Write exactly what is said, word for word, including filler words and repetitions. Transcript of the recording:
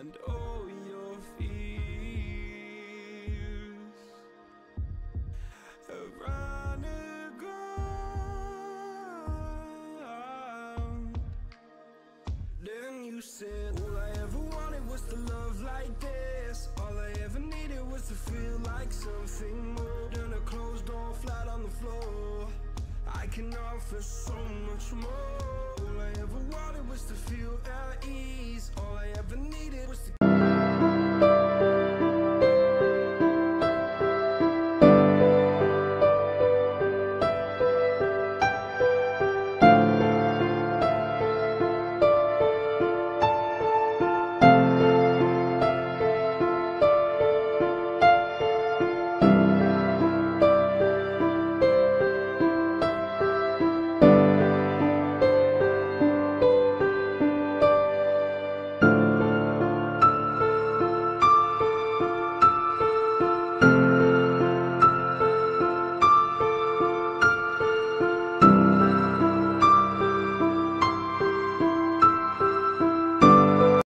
and all your fears have run aground. Then you said, all I ever wanted was to love like this. All I ever needed was to feel like something more than a closed door flat on the floor. I can offer so much more. All I ever wanted was to